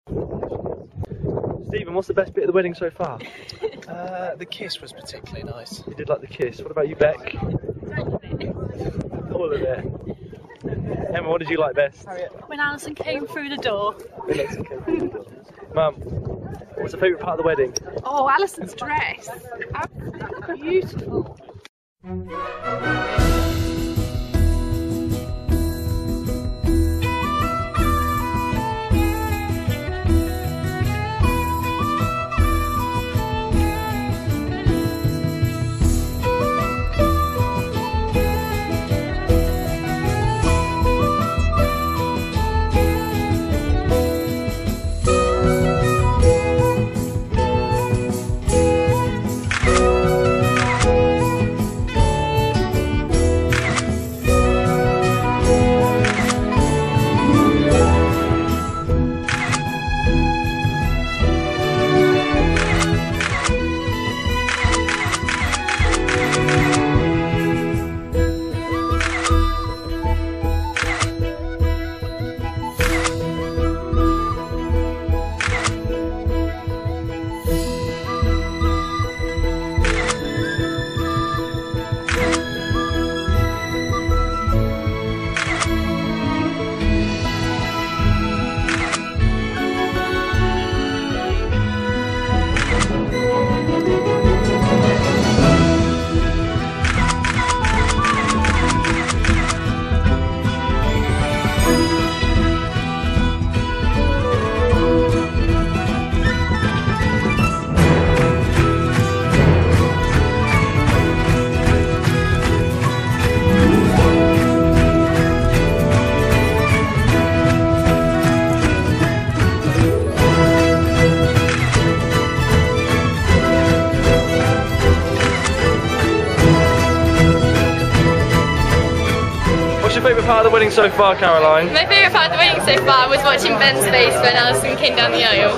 Stephen, what's the best bit of the wedding so far? The kiss was particularly nice. You did like the kiss. What about you, Beck? All of it. Emma, what did you like best? When Alison came through the door. Mum, what's the favourite part of the wedding? Oh, Alison's dress. Beautiful. What's your favourite part of the wedding so far, Caroline? My favourite part of the wedding so far was watching Ben's face when Alison came down the aisle.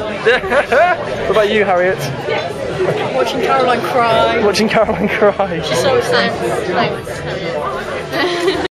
What about you, Harriet? Watching Caroline cry. Watching Caroline cry. She's so excited.